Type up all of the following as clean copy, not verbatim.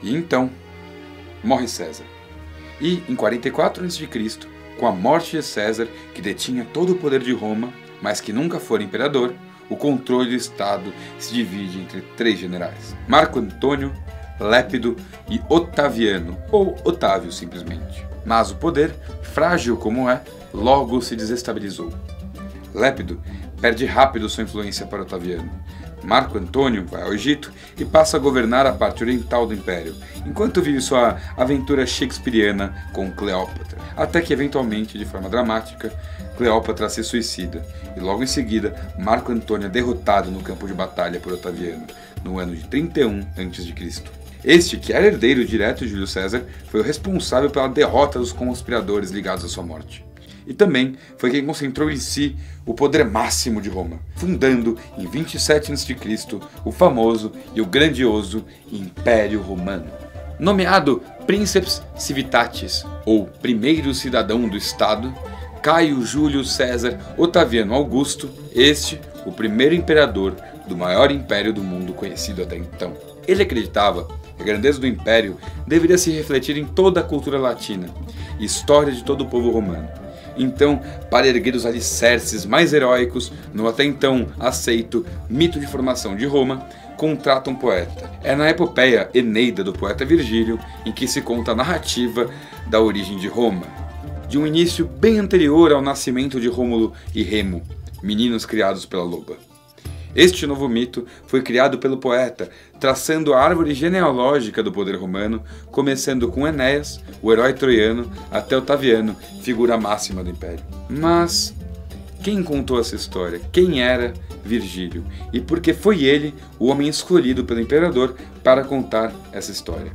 E então, morre César. E, em 44 a.C., com a morte de César, que detinha todo o poder de Roma, mas que nunca fora imperador, o controle do Estado se divide entre 3 generais: Marco Antônio, Lépido e Otaviano, ou Otávio simplesmente. Mas o poder, frágil como é, logo se desestabilizou. Lépido perde rápido sua influência para Otaviano. Marco Antônio vai ao Egito e passa a governar a parte oriental do Império, enquanto vive sua aventura shakespeariana com Cleópatra, até que eventualmente, de forma dramática, Cleópatra se suicida, e logo em seguida Marco Antônio é derrotado no campo de batalha por Otaviano, no ano de 31 a.C. Este, que era herdeiro direto de Júlio César, foi o responsável pela derrota dos conspiradores ligados à sua morte. E também foi quem concentrou em si o poder máximo de Roma, fundando em 27 a.C. o famoso e o grandioso Império Romano. Nomeado Princeps Civitatis, ou primeiro cidadão do Estado, Caio Júlio César Otaviano Augusto, este, o primeiro imperador do maior império do mundo conhecido até então. Ele acreditava que a grandeza do império deveria se refletir em toda a cultura latina e história de todo o povo romano. Então, para erguer os alicerces mais heróicos no até então aceito mito de formação de Roma, contrata um poeta. É na epopeia Eneida do poeta Virgílio em que se conta a narrativa da origem de Roma, de um início bem anterior ao nascimento de Rômulo e Remo, meninos criados pela loba. Este novo mito foi criado pelo poeta, traçando a árvore genealógica do poder romano, começando com Enéas, o herói troiano, até Otaviano, figura máxima do império. Mas quem contou essa história? Quem era Virgílio? E por que foi ele o homem escolhido pelo imperador para contar essa história?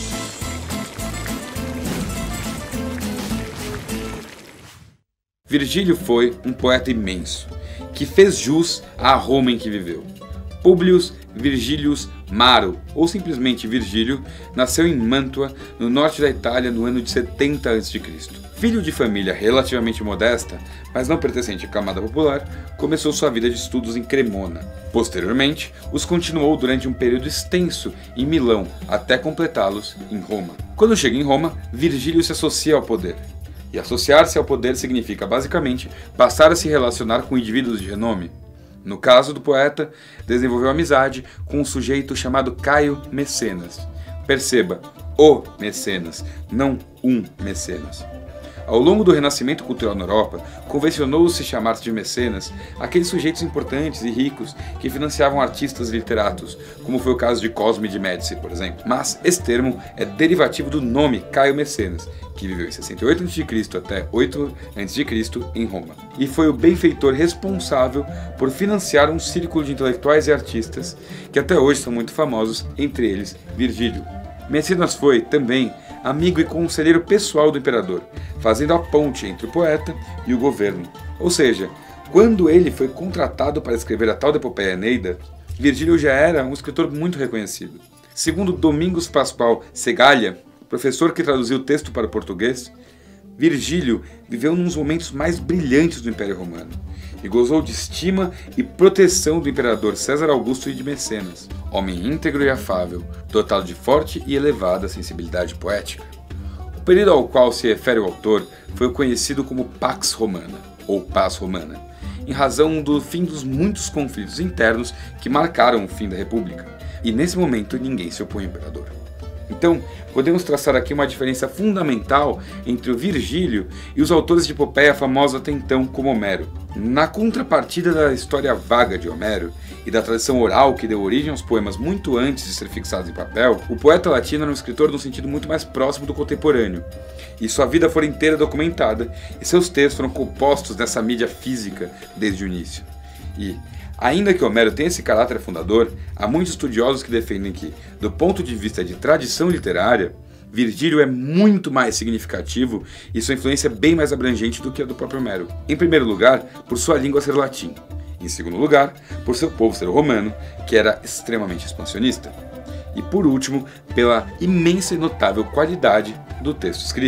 Virgílio foi um poeta imenso, que fez jus à Roma em que viveu. Publius Virgilius Maro, ou simplesmente Virgílio, nasceu em Mântua, no norte da Itália, no ano de 70 a.C. Filho de família relativamente modesta, mas não pertencente à camada popular, começou sua vida de estudos em Cremona. Posteriormente, os continuou durante um período extenso em Milão, até completá-los em Roma. Quando chega em Roma, Virgílio se associa ao poder. E associar-se ao poder significa, basicamente, passar a se relacionar com indivíduos de renome. No caso do poeta, desenvolveu amizade com um sujeito chamado Caio Mecenas. Perceba, o Mecenas, não um Mecenas. Ao longo do renascimento cultural na Europa, convencionou-se chamar de mecenas aqueles sujeitos importantes e ricos que financiavam artistas e literatos, como foi o caso de Cosme de Médici, por exemplo. Mas esse termo é derivativo do nome Caio Mecenas, que viveu em 68 a.C. até 8 a.C. em Roma, e foi o benfeitor responsável por financiar um círculo de intelectuais e artistas que até hoje são muito famosos, entre eles Virgílio. Mecenas foi, também, amigo e conselheiro pessoal do imperador, fazendo a ponte entre o poeta e o governo. Ou seja, quando ele foi contratado para escrever a tal da epopeia Eneida, Virgílio já era um escritor muito reconhecido. Segundo Domingos Pascoal Segalha, professor que traduziu o texto para o português, Virgílio viveu num dos momentos mais brilhantes do Império Romano e gozou de estima e proteção do imperador César Augusto e de Mecenas, homem íntegro e afável, dotado de forte e elevada sensibilidade poética. O período ao qual se refere o autor foi o conhecido como Pax Romana, ou Paz Romana, em razão do fim dos muitos conflitos internos que marcaram o fim da República, e nesse momento ninguém se opõe ao imperador. Então, podemos traçar aqui uma diferença fundamental entre o Virgílio e os autores de epopeia famosos até então como Homero. Na contrapartida da história vaga de Homero e da tradição oral que deu origem aos poemas muito antes de ser fixados em papel, o poeta latino era um escritor num sentido muito mais próximo do contemporâneo, e sua vida foi inteira documentada, e seus textos foram compostos nessa mídia física desde o início. E, ainda que Homero tenha esse caráter fundador, há muitos estudiosos que defendem que, do ponto de vista de tradição literária, Virgílio é muito mais significativo e sua influência é bem mais abrangente do que a do próprio Homero. Em primeiro lugar, por sua língua ser latim. Em segundo lugar, por seu povo ser romano, que era extremamente expansionista. E por último, pela imensa e notável qualidade do texto escrito.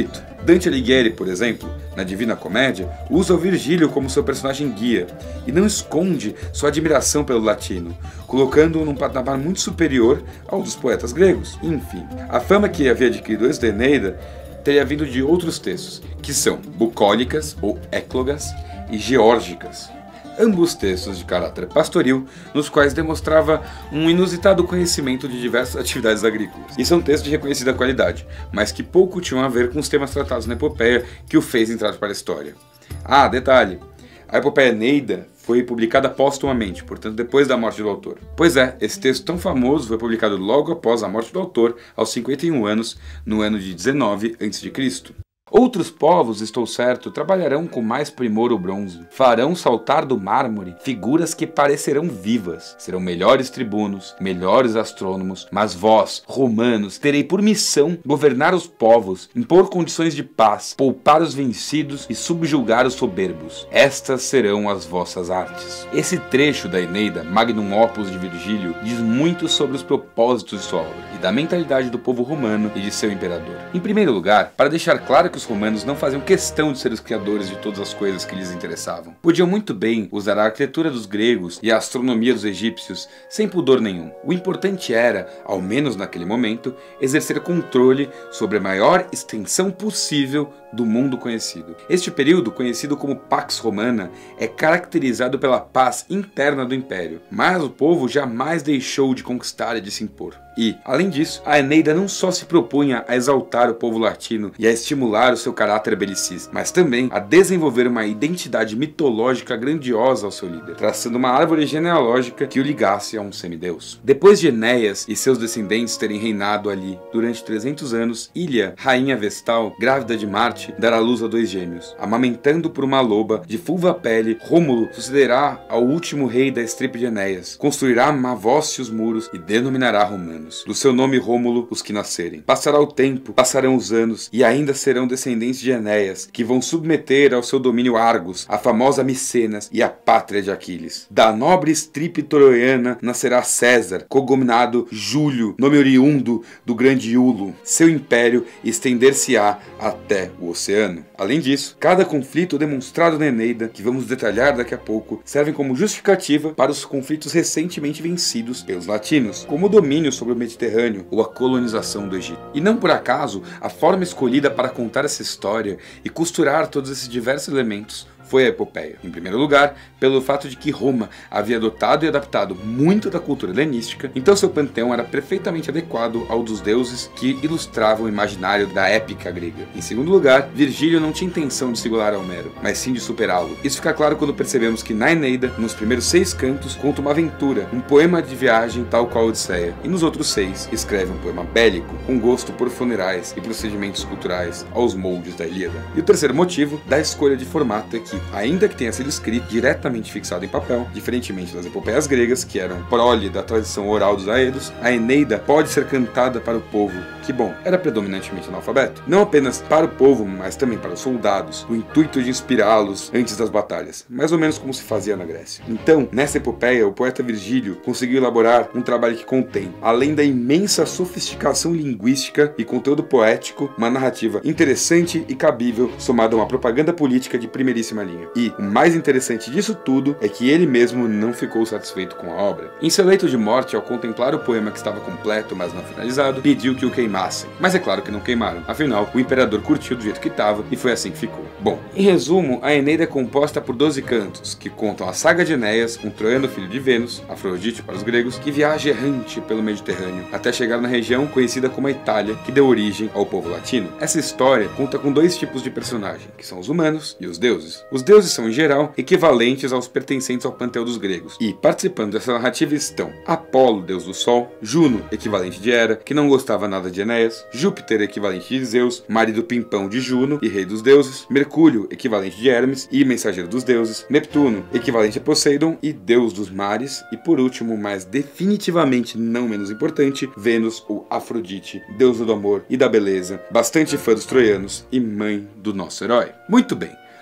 Dante Alighieri, por exemplo, na Divina Comédia, usa o Virgílio como seu personagem guia e não esconde sua admiração pelo latino, colocando-o num patamar muito superior ao dos poetas gregos. Enfim, a fama que havia adquirido antes da Eneida teria vindo de outros textos, que são bucólicas ou éclogas e geórgicas, ambos textos de caráter pastoril, nos quais demonstrava um inusitado conhecimento de diversas atividades agrícolas. E são textos de reconhecida qualidade, mas que pouco tinham a ver com os temas tratados na epopeia que o fez entrar para a história. Ah, detalhe! A epopeia Eneida foi publicada póstumamente, portanto depois da morte do autor. Pois é, esse texto tão famoso foi publicado logo após a morte do autor, aos 51 anos, no ano de 19 a.C. Outros povos, estou certo, trabalharão com mais primor o bronze, farão saltar do mármore figuras que parecerão vivas, serão melhores tribunos, melhores astrônomos, mas vós, romanos, terei por missão governar os povos, impor condições de paz, poupar os vencidos e subjugar os soberbos. Estas serão as vossas artes. Esse trecho da Eneida, magnum opus de Virgílio, diz muito sobre os propósitos de sua obra e da mentalidade do povo romano e de seu imperador. Em primeiro lugar, para deixar claro que os romanos não faziam questão de ser os criadores de todas as coisas que lhes interessavam. Podiam muito bem usar a arquitetura dos gregos e a astronomia dos egípcios sem pudor nenhum. O importante era, ao menos naquele momento, exercer controle sobre a maior extensão possível do mundo conhecido. Este período, conhecido como Pax Romana, é caracterizado pela paz interna do império, mas o povo jamais deixou de conquistar e de se impor. E, além disso, a Eneida não só se propunha a exaltar o povo latino e a estimular o seu caráter belicista, mas também a desenvolver uma identidade mitológica grandiosa ao seu líder, traçando uma árvore genealógica que o ligasse a um semideus. Depois de Enéas e seus descendentes terem reinado ali durante 300 anos, Ilia, rainha vestal, grávida de Marte, dará luz a 2 gêmeos. Amamentando por uma loba de fulva pele, Rômulo sucederá ao último rei da estirpe de Enéas, construirá Mavócios muros e denominará romanos. Do seu nome Rômulo os que nascerem. Passará o tempo, passarão os anos, e ainda serão descendentes de Enéas, que vão submeter ao seu domínio Argos, a famosa Micenas e a pátria de Aquiles. Da nobre estirpe troiana nascerá César, cognominado Júlio, nome oriundo do grande Iulo. Seu império estender-se-á até o oceano. Além disso, cada conflito demonstrado na Eneida, que vamos detalhar daqui a pouco, servem como justificativa para os conflitos recentemente vencidos pelos latinos, como o domínio sobre o Mediterrâneo ou a colonização do Egito. E não por acaso, a forma escolhida para contar essa história e costurar todos esses diversos elementos foi a epopeia. Em primeiro lugar, pelo fato de que Roma havia adotado e adaptado muito da cultura helenística, então seu panteão era perfeitamente adequado ao dos deuses que ilustravam o imaginário da épica grega. Em segundo lugar, Virgílio não tinha intenção de se igualar a Homero, mas sim de superá-lo. Isso fica claro quando percebemos que na Eneida, nos primeiros 6 cantos, conta uma aventura, um poema de viagem tal qual a Odisseia, e nos outros 6 escreve um poema bélico, com gosto por funerais e procedimentos culturais aos moldes da Ilíada. E o terceiro motivo da escolha de formato é que, ainda que tenha sido escrito diretamente fixado em papel, diferentemente das epopeias gregas, que eram prole da tradição oral dos Aedos, a Eneida pode ser cantada para o povo, que, bom, era predominantemente analfabeto. Não apenas para o povo, mas também para os soldados, o intuito de inspirá-los antes das batalhas, mais ou menos como se fazia na Grécia. Então, nessa epopeia, o poeta Virgílio conseguiu elaborar um trabalho que contém, além da imensa sofisticação linguística e conteúdo poético, uma narrativa interessante e cabível, somada a uma propaganda política de primeiríssima linha. E o mais interessante disso tudo é que ele mesmo não ficou satisfeito com a obra. Em seu leito de morte, ao contemplar o poema que estava completo, mas não finalizado, pediu que o queimassem. Mas é claro que não queimaram. Afinal, o imperador curtiu do jeito que estava e foi assim que ficou. Bom, em resumo, a Eneida é composta por 12 cantos, que contam a saga de Enéas, um troiano filho de Vênus, Afrodite para os gregos, que viaja errante pelo Mediterrâneo, até chegar na região conhecida como a Itália, que deu origem ao povo latino. Essa história conta com 2 tipos de personagem, que são os humanos e os deuses. Os deuses são, em geral, equivalentes aos pertencentes ao panteão dos gregos, e, participando dessa narrativa estão Apolo, deus do sol, Juno, equivalente de Hera, que não gostava nada de Enéas, Júpiter, equivalente de Zeus, marido pimpão de Juno e rei dos deuses, Mercúrio, equivalente de Hermes e mensageiro dos deuses, Neptuno, equivalente a Poseidon e deus dos mares, e por último, mas definitivamente não menos importante, Vênus ou Afrodite, deusa do amor e da beleza, bastante fã dos troianos e mãe do nosso herói. Muito bem.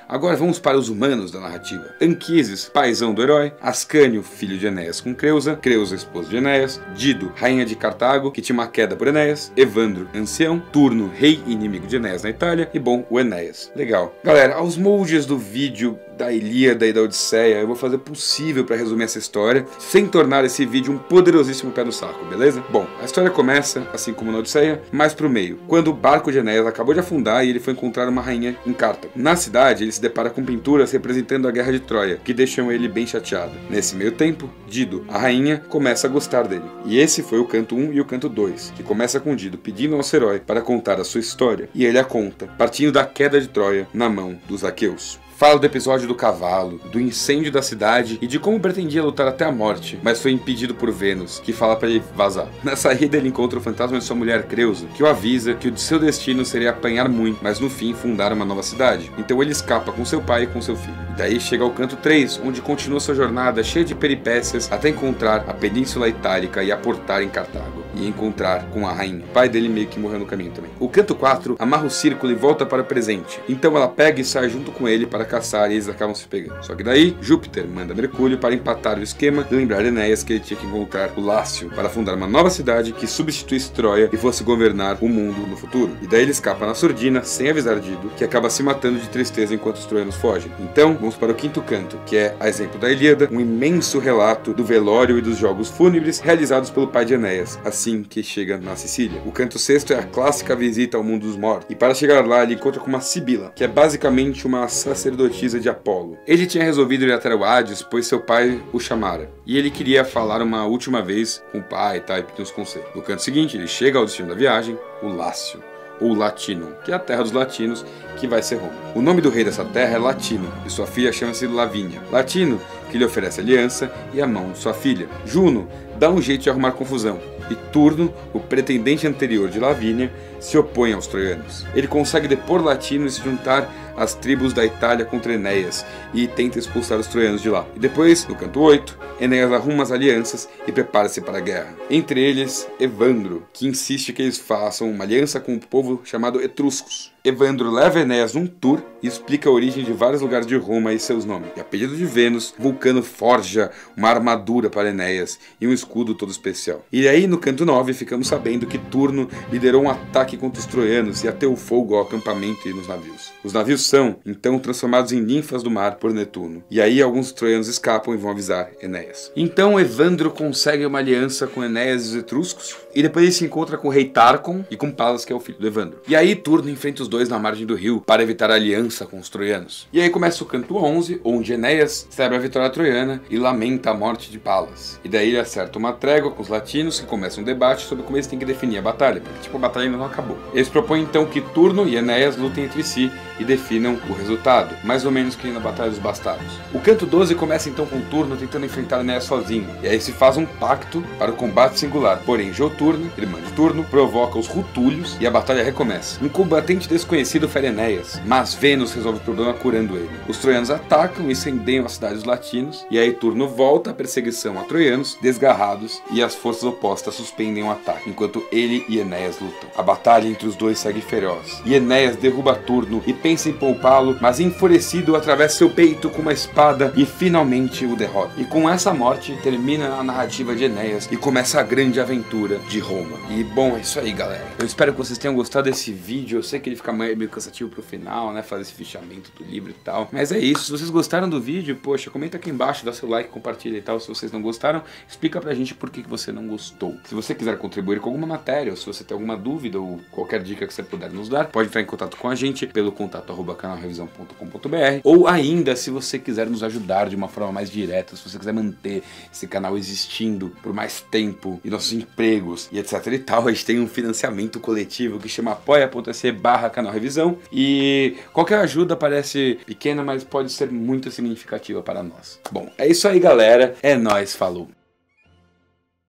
Agora vamos para os humanos da narrativa. Anquises, paizão do herói. Ascânio, filho de Enéas com Creusa. Creusa, esposa de Enéas. Dido, rainha de Cartago, que tinha uma queda por Enéas. Evandro, ancião. Turno, rei e inimigo de Enéas na Itália. E bom, o Enéas. Legal. Galera, aos moldes do vídeo da Ilíada e da Odisseia, eu vou fazer o possível para resumir essa história, sem tornar esse vídeo um poderosíssimo pé no saco, beleza? Bom, a história começa, assim como na Odisseia, mais pro meio, quando o barco de Enéas acabou de afundar e ele foi encontrar uma rainha em Cartago. Na cidade, ele se depara com pinturas representando a Guerra de Troia, que deixam ele bem chateado. Nesse meio tempo, Dido, a rainha, começa a gostar dele. E esse foi o canto 1 e o canto 2, que começa com Dido pedindo ao nosso herói para contar a sua história, e ele a conta, partindo da queda de Troia na mão dos aqueus. Fala do episódio do cavalo, do incêndio da cidade e de como pretendia lutar até a morte, mas foi impedido por Vênus, que fala para ele vazar. Na saída ele encontra o fantasma de sua mulher Creusa, que o avisa que o de seu destino seria apanhar muito, mas no fim fundar uma nova cidade. Então ele escapa com seu pai e com seu filho. E daí chega ao canto 3, onde continua sua jornada cheia de peripécias até encontrar a Península Itálica e aportar em Cartago. E encontrar com a rainha. O pai dele meio que morreu no caminho também. O canto 4 amarra o círculo e volta para o presente. Então ela pega e sai junto com ele para caçar e eles acabam se pegando. Só que daí, Júpiter manda Mercúrio para empatar o esquema e lembrar Enéas que ele tinha que encontrar o Lácio para fundar uma nova cidade que substituísse Troia e fosse governar o mundo no futuro. E daí ele escapa na surdina, sem avisar Dido, que acaba se matando de tristeza enquanto os troianos fogem. Então, vamos para o quinto canto, que é, a exemplo da Ilíada, um imenso relato do velório e dos jogos fúnebres realizados pelo pai de Enéas, assim que chega na Sicília. O canto sexto é a clássica visita ao mundo dos mortos. E para chegar lá, ele encontra com uma Sibila, que é basicamente uma sacerdotisa de Apolo. Ele tinha resolvido ir até o Hades, pois seu pai o chamara. E ele queria falar uma última vez com o pai, tá, e pedir uns conselhos. No canto seguinte, ele chega ao destino da viagem, o Lácio, ou Latinum, que é a terra dos latinos, que vai ser Roma. O nome do rei dessa terra é Latino, e sua filha chama-se Lavínia. Latino, que lhe oferece aliança e a mão de sua filha. Juno dá um jeito de arrumar confusão, e Turno, o pretendente anterior de Lavínia, se opõe aos troianos. Ele consegue depor Latino e se juntar às tribos da Itália contra Enéas e tenta expulsar os troianos de lá. E depois, no canto 8, Enéas arruma as alianças e prepara-se para a guerra. Entre eles, Evandro, que insiste que eles façam uma aliança com um povo chamado Etruscos. Evandro leva Enéas num tour e explica a origem de vários lugares de Roma e seus nomes. E a pedido de Vênus, Vulcano forja uma armadura para Enéas e um escudo todo especial. E aí, no canto 9, ficamos sabendo que Turno liderou um ataque contra os troianos e ateu fogo ao acampamento e nos navios. Os navios são, então, transformados em ninfas do mar por Netuno. E aí, alguns troianos escapam e vão avisar Enéas. Então, Evandro consegue uma aliança com Enéas e os etruscos, e depois ele se encontra com o rei Tarcon e com Palas, que é o filho do Evandro. E aí, Turno enfrenta os dois na margem do rio para evitar a aliança com os troianos. E aí começa o canto 11, onde Enéas celebra a vitória troiana e lamenta a morte de Palas. E daí ele acerta uma trégua com os latinos, que começa um debate sobre como eles têm que definir a batalha, porque tipo, a batalha ainda não acabou. Eles propõem então que Turno e Enéas lutem entre si e definam o resultado, mais ou menos que na Batalha dos Bastardos. O canto 12 começa então com Turno tentando enfrentar Enéas sozinho, e aí se faz um pacto para o combate singular. Porém, Joturno, irmã de Turno, provoca os Rutúlios e a batalha recomeça. Um combatente desconhecido fere Enéas, mas Vênus resolve o problema curando ele. Os troianos atacam e incendeiam a cidade dos latinos, e aí Turno volta à perseguição a troianos, desgarrados, e as forças opostas suspendem o ataque, enquanto ele e Enéas lutam. A batalha entre os dois segue feroz, e Enéas derruba Turno e pensa em poupá-lo, mas enfurecido atravessa seu peito com uma espada e finalmente o derrota. E com essa morte termina a narrativa de Enéas e começa a grande aventura de Roma. E bom, é isso aí, galera. Eu espero que vocês tenham gostado desse vídeo. Eu sei que ele fica meio cansativo pro final, né, fazer esse fichamento do livro e tal, mas é isso. Se vocês gostaram do vídeo, poxa, comenta aqui embaixo, dá seu like, compartilha e tal. Se vocês não gostaram, explica pra gente por que você não gostou. Se você quiser contribuir com alguma matéria, ou se você tem alguma dúvida ou qualquer dica que você puder nos dar, pode entrar em contato com a gente pelo contato@canalrevisão.com.br, ou ainda, se você quiser nos ajudar de uma forma mais direta, se você quiser manter esse canal existindo por mais tempo e nossos empregos e etc e tal, a gente tem um financiamento coletivo que chama apoia.se/canalrevisão, e qualquer ajuda parece pequena, mas pode ser muito significativa para nós. Bom, é isso aí, galera. É nóis, falou!